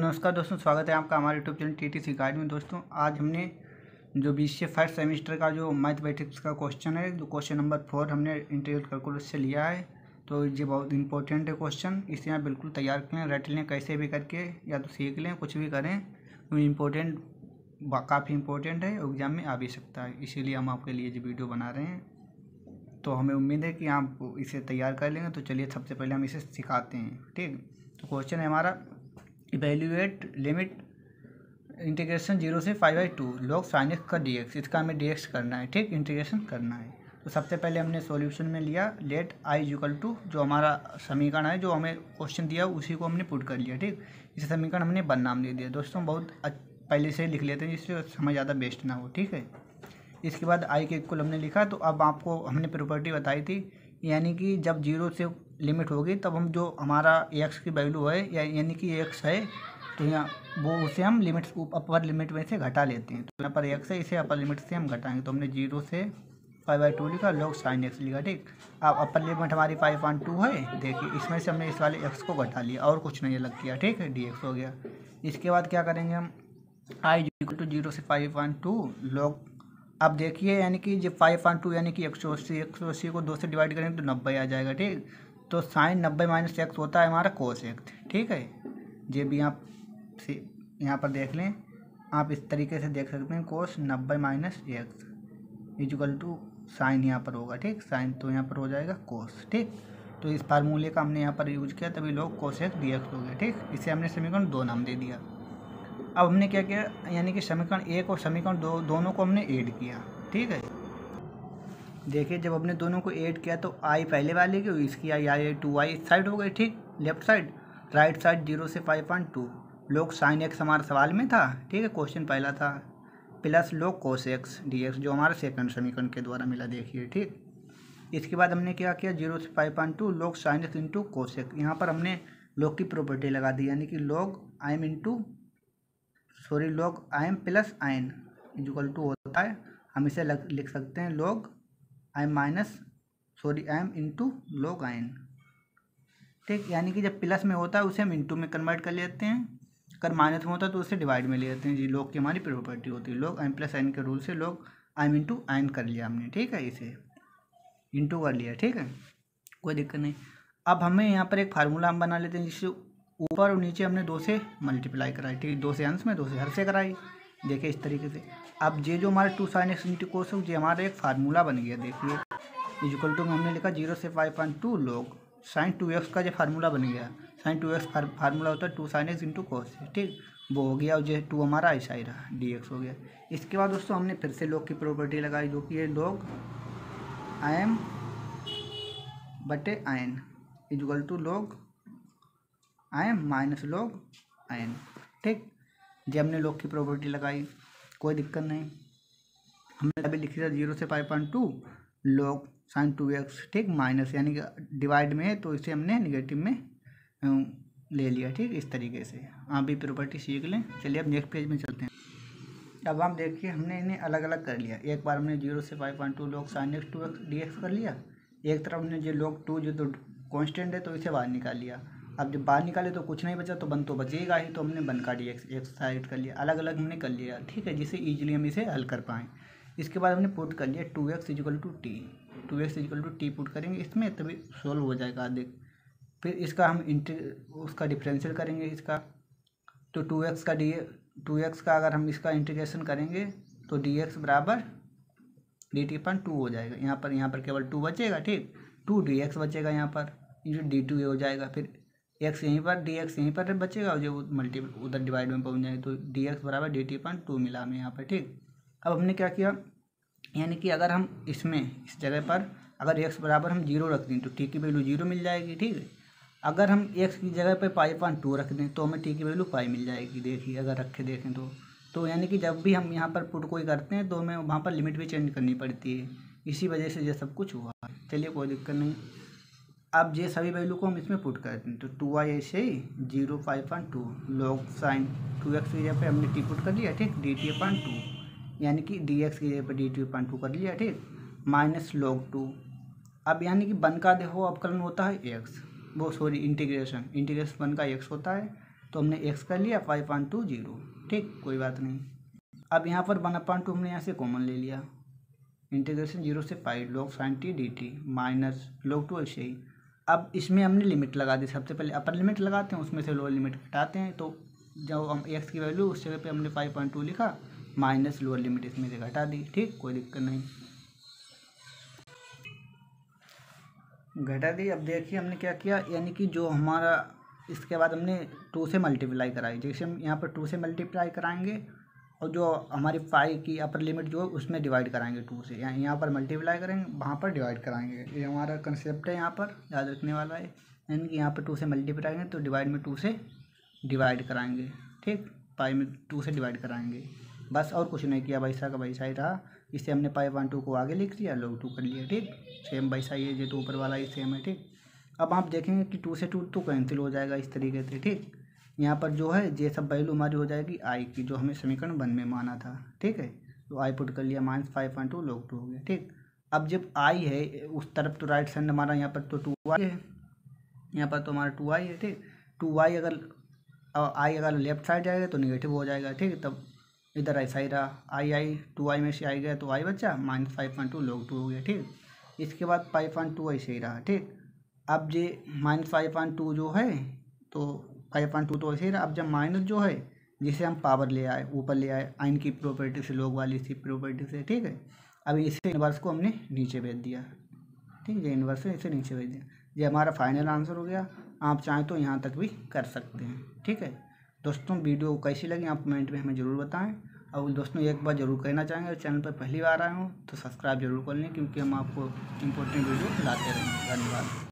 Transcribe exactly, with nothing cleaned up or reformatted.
नमस्कार दोस्तों, स्वागत है आपका हमारे YouTube channel T T C guide में। दोस्तों आज हमने जो B C A first semester का जो मैथमेटिक्स का क्वेश्चन है, जो क्वेश्चन नंबर फोर हमने इंटीग्रल कैलकुलस से लिया है। तो ये बहुत इंपॉर्टेंट है क्वेश्चन, इसे आप बिल्कुल तैयार करें, रट लें कैसे भी करके, या तो सीख लें, कुछ भी करें। तो इम्पोर्टेंट काफ़ी इंपॉर्टेंट है, एग्जाम में आ भी सकता है, इसीलिए हम आपके लिए ये वीडियो बना रहे हैं। तो हमें उम्मीद है कि आप इसे तैयार कर लेंगे। तो चलिए सबसे पहले हम इसे सिखाते हैं। ठीक, तो क्वेश्चन है हमारा, इवेल्यूएट लिमिट इंटीग्रेशन जीरो से five by two log sine x का डी एक्स। इसका हमें डी एक्स करना है, ठीक, इंटीग्रेशन करना है। तो सबसे पहले हमने सॉल्यूशन में लिया लेट आई इक्वल टू, जो हमारा समीकरण है, जो हमें क्वेश्चन दिया उसी को हमने पुट कर लिया। ठीक, इस समीकरण हमने वन नाम दे दिया। दोस्तों बहुत पहले से लिख लेते हैं जिससे समय ज़्यादा वेस्ट ना हो। ठीक है, इसके बाद आई के इक्वल हमने लिखा। तो अब आपको हमने प्रॉपर्टी बताई थी, यानी कि जब जीरो से लिमिट होगी तब हम जो हमारा एक्स की वैल्यू है, या यानी कि एक्स है, तो यहाँ वो उसे हम लिमिट अपर लिमिट में से घटा लेते हैं। तो यहाँ पर एक्स है, इसे अपर लिमिट से हम घटाएंगे। तो हमने जीरो से फाइव बाई टू लिखा, लॉग साइन एक्स लिखा। ठीक, अब अपर लिमिट हमारी फाइव पॉइंट टू है, देखिए इसमें से हमने इस वाले एक्स को घटा लिया और कुछ नहीं अलग किया। ठीक है, डी एक्स हो गया। इसके बाद क्या करेंगे हम, आई इक्वल टू जीरो से फाइव पॉइंट टू लॉग, अब देखिए यानी कि जब फाइव पॉइंट टू यानी कि एक सौ अस्सी एक सौ अस्सी को दो से डिवाइड करेंगे तो नब्बे आ जाएगा। ठीक, तो साइन नब्बे माइनस एक्स होता है हमारा कोस एक्स। ठीक है, ये भी आप यहाँ पर देख लें, आप इस तरीके से देख सकते हैं, कोस नब्बे minus x equal to sine यहाँ पर होगा। ठीक, साइन तो यहाँ पर हो जाएगा कोस। ठीक, तो इस फार्मूले का हमने यहाँ पर यूज किया, तभी लोग कोस एक्स डी एक्स हो गया। ठीक, इसे हमने समीकरण दो नाम दे दिया। अब हमने क्या किया, यानी कि समीकरण एक और समीकरण दो दोनों को हमने ऐड किया। ठीक है, देखिए जब हमने दोनों को ऐड किया तो आई पहले वाले की, इसकी आई आई टू आई इस साइड हो गई। ठीक, left side, right side zero से five point two log sine x हमारे सवाल में था। ठीक है, क्वेश्चन पहला था, प्लस लोग कोस एक्स डी एक्स, जो हमारा सेकंड समीकरण के द्वारा मिला। देखिए ठीक, इसके बाद हमने क्या किया, जीरो से five point two log sine x into cos x. यहाँ पर हमने लोग की प्रॉपर्टी लगा दी, यानी कि लोग I M into sorry log I M plus आइन इक्वल टू होता है, हम इसे लिख सकते हैं log I M minus sorry I M into log आइन। ठीक, यानी कि जब प्लस में होता है उसे हम इंटू में कन्वर्ट कर लेते हैं, अगर माइनस में होता है तो उसे डिवाइड में ले लेते हैं। जी लॉग की हमारी प्रॉपर्टी होती है, लॉग आई एम प्लस आइन के रूल से लॉग आई एम इंटू आइन कर लिया हमने। ठीक है, इसे इंटू कर लिया। ठीक है, कोई दिक्कत नहीं। अब हमें यहाँ पर एक फार्मूला हम बना लेते हैं, जिससे ऊपर और नीचे हमने दो से मल्टीप्लाई कराई। ठीक, दो से अंश में, दो से हर से कराई। देखिए इस तरीके से। अब ये जो हमारा two sine x into cos ये हमारा एक फार्मूला बन गया। देखिए इक्वल टू में हमने लिखा जीरो से five point two log sine two x का जो फार्मूला बन गया। साइन टू एक्स फार्मूला होता है two sine x into cos. ठीक, वो हो गया, और जो टू हमारा ऐसा ही रहा, डी एक्स हो गया। इसके बाद दोस्तों हमने फिर से लॉग की प्रॉपर्टी लगाई, जो कि है लॉग आई एम बटे आइन equal to log I M minus log आइन। ठीक, जब हमने लॉग की प्रॉपर्टी लगाई, कोई दिक्कत नहीं। हमने अभी लिखी था जीरो से five point two log sine two x. ठीक, माइनस यानी कि डिवाइड में है तो इसे हमने निगेटिव में ले लिया। ठीक, इस तरीके से आप भी प्रॉपर्टी सीख लें। चलिए अब नेक्स्ट पेज में चलते हैं। अब आप देखिए हमने इन्हें अलग अलग कर लिया। एक बार हमने जीरो से five point two log sine x two x d x कर लिया, एक तरफ हमने जो लॉग टू जो तो कॉन्स्टेंट है तो इसे बाहर निकाल लिया। अब जब बाहर निकाले तो कुछ नहीं बचा, तो वन तो बचेगा ही, तो हमने वन का डी एक्स एक साइड कर लिया, अलग अलग हमने कर लिया। ठीक है, जिससे ईजिली हम इसे हल कर पाएँ। इसके बाद हमने पुट कर लिया two x equal to t, two x equal to t put करेंगे इसमें, तभी सोल्व हो जाएगा देख। फिर इसका हम इंटर उसका डिफरेंशियल करेंगे इसका, तो टू एक्स का डी टू एक्स का अगर हम इसका इंटीग्रेशन करेंगे तो डी एक्स बराबर डी टी अपन टू हो जाएगा। यहाँ पर यहाँ पर केवल टू बचेगा। ठीक, टू डी एक्स बचेगा यहाँ पर, ये डी टू हो जाएगा। फिर एक्स यहीं पर, डी एक्स यहीं पर बचेगा, और जो मल्टी उधर डिवाइड में पहुंच जाएगा, तो डी एक्स बराबर डी टी पॉइंट टू मिला हमें यहाँ पर। ठीक, अब हमने क्या किया, यानी कि अगर हम इसमें इस जगह पर अगर एक्स बराबर हम जीरो रख दें तो टी की वैल्यू जीरो मिल जाएगी। ठीक है, अगर हम एक्स की जगह पर फाइव पॉइंट टू रख दें तो हमें टी की वैल्यू फाइव मिल जाएगी। देखिए अगर रखे देखें तो तो यानी कि जब भी हम यहाँ पर पुट कोई करते हैं तो हमें वहाँ पर लिमिट भी चेंज करनी पड़ती है। इसी वजह से ये सब कुछ हुआ। चलिए कोई दिक्कत नहीं। अब ये सभी वैल्यू को हम इसमें पुट करते हैं, तो टू आई ऐसे ही zero five point two log sine two x की जगह पे हमने टी पुट कर लिया। ठीक, डी टी पॉइंट टू यानी कि डी एक्स की जगह पर डी टी पॉइंट टू कर लिया। ठीक, माइनस लॉग टू। अब यानी कि वन का देखो अवकलन होता है एक्स, वो सॉरी इंटीग्रेशन इंटीग्रेशन वन का एक्स होता है, तो हमने एक्स कर लिया फाइव पॉइंट टू जीरो, ठीक, कोई बात नहीं। अब यहाँ पर वन अपॉइंट टू हमने यहाँ से कॉमन ले लिया, इंटीग्रेशन जीरो से pi log sine t d t minus log two ऐसे ही। अब इसमें हमने लिमिट लगा दी, सबसे पहले अपर लिमिट लगाते हैं, उसमें से लोअर लिमिट घटाते हैं। तो जब हम एक्स की वैल्यू उस जगह पे हमने फाइव पॉइंट टू लिखा, माइनस लोअर लिमिट इसमें से घटा दी, ठीक, कोई दिक्कत नहीं, घटा दी। अब देखिए हमने क्या किया, यानी कि जो हमारा इसके बाद हमने टू से मल्टीप्लाई कराई, जैसे हम यहाँ पर टू से मल्टीप्लाई कराएंगे और जो हमारी पाई की अपर लिमिट जो है उसमें डिवाइड कराएंगे टू से, यहाँ यहाँ पर मल्टीप्लाई करेंगे, वहाँ पर डिवाइड कराएंगे। ये हमारा कंसेप्ट है, यहाँ पर याद रखने वाला है, यानी कि यहाँ पर टू से मल्टीप्लाई करेंगे तो डिवाइड में टू से डिवाइड कराएंगे, ठीक, पाई में टू से डिवाइड कराएंगे, बस और कुछ नहीं किया। वैसा का वैसा ही रहा, इससे हमने पाई वन टू को आगे लिख दिया, लोग टू कर लिया, ठीक, सेम वैसा ही है, जो तो ऊपर वाला ही सेम है, ठीक। अब आप देखेंगे कि टू से टू तो कैंसिल हो जाएगा इस तरीके से, ठीक। यहाँ पर जो है ये सब वैल्यू हमारी हो जाएगी आई की, जो हमें समीकरण वन में माना था, ठीक है। तो आई पुट कर लिया, minus five point two log two हो गया, ठीक। अब जब आई है उस तरफ तो राइट साइड हमारा यहाँ पर तो टू आई है, यहाँ पर तो हमारा टू आई है, ठीक। टू आई अगर आई अगर लेफ्ट साइड जाएगा तो निगेटिव हो जाएगा, ठीक। तब इधर ऐसा ही रहा, आई आई टू आई में से आई गया तो आई बचा, minus five point two log two हो गया, ठीक। इसके बाद फाइव पॉइंट टू ऐसे ही रहा, ठीक। अब ये माइनस फाइव पॉइंट टू जो है तो फाइव पॉइंट टू तो ऐसे ही रहा। अब जब माइनस जो है जिसे हम पावर ले आए, ऊपर ले आए आइन की प्रॉपर्टी से, लोग वाली इसी प्रॉपर्टी से, ठीक है। अब इसे इन्वर्स को हमने नीचे भेज दिया, ठीक, ये इन्वर्स है, इसे नीचे भेज दिया। ये हमारा फाइनल आंसर हो गया। आप चाहें तो यहाँ तक भी कर सकते हैं, ठीक है। दोस्तों वीडियो कैसी लगी आप कमेंट में हमें ज़रूर बताएं। और दोस्तों एक बार ज़रूर कहना चाहेंगे, चैनल पर पहली बार आए हों तो सब्सक्राइब जरूर कर लें, क्योंकि हम आपको इम्पोर्टेंट वीडियो लाते रहेंगे। धन्यवाद।